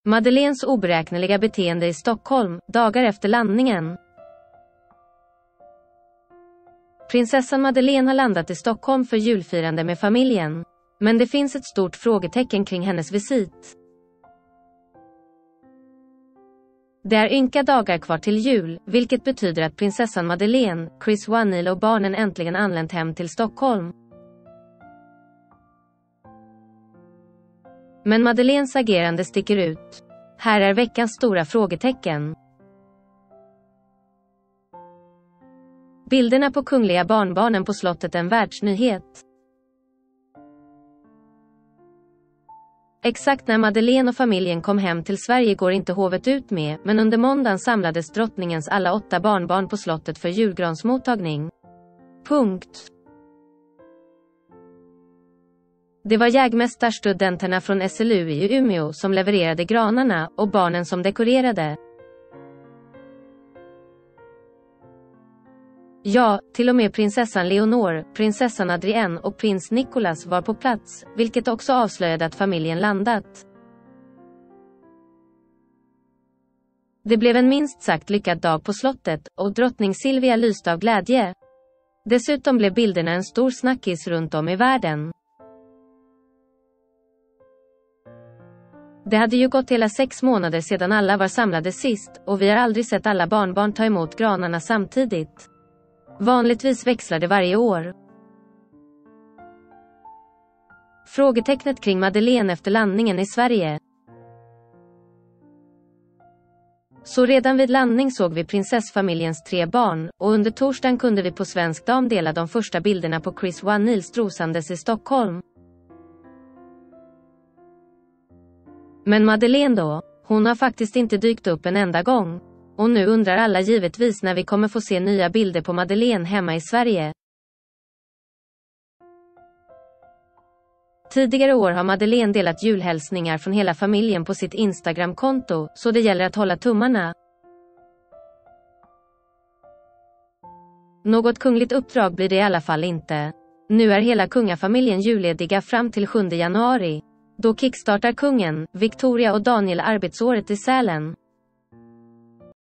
Madeleines oberäkneliga beteende i Stockholm, dagar efter landningen. Prinsessan Madeleine har landat i Stockholm för julfirande med familjen. Men det finns ett stort frågetecken kring hennes visit. Det är ynka dagar kvar till jul, vilket betyder att prinsessan Madeleine, Chris O'Neill och barnen äntligen anlänt hem till Stockholm. Men Madeleines agerande sticker ut. Här är veckans stora frågetecken. Bilderna på kungliga barnbarnen på slottet en världsnyhet. Exakt när Madeleine och familjen kom hem till Sverige går inte hovet ut med, men under måndagen samlades drottningens alla 8 barnbarn på slottet för julgransmottagning. Det var jägmästarstudenterna från SLU i Umeå som levererade granarna, och barnen som dekorerade. Ja, till och med prinsessan Leonor, prinsessan Adrienne och prins Nicholas var på plats, vilket också avslöjade att familjen landat. Det blev en minst sagt lyckad dag på slottet, och drottning Silvia lyste av glädje. Dessutom blev bilderna en stor snackis runt om i världen. Det hade ju gått hela 6 månader sedan alla var samlade sist, och vi har aldrig sett alla barnbarn ta emot granarna samtidigt. Vanligtvis växlar det varje år. Frågetecknet kring Madeleine efter landningen i Sverige. Så redan vid landning såg vi prinsessfamiljens 3 barn, och under torsdagen kunde vi på Svensk Dam dela de första bilderna på Chris O'Neill strosandes i Stockholm. Men Madeleine då? Hon har faktiskt inte dykt upp en enda gång. Och nu undrar alla givetvis när vi kommer få se nya bilder på Madeleine hemma i Sverige. Tidigare år har Madeleine delat julhälsningar från hela familjen på sitt Instagram-konto, så det gäller att hålla tummarna. Något kungligt uppdrag blir det i alla fall inte. Nu är hela kungafamiljen jullediga fram till 7 januari. Då kickstartar kungen, Victoria och Daniel arbetsåret i Sälen.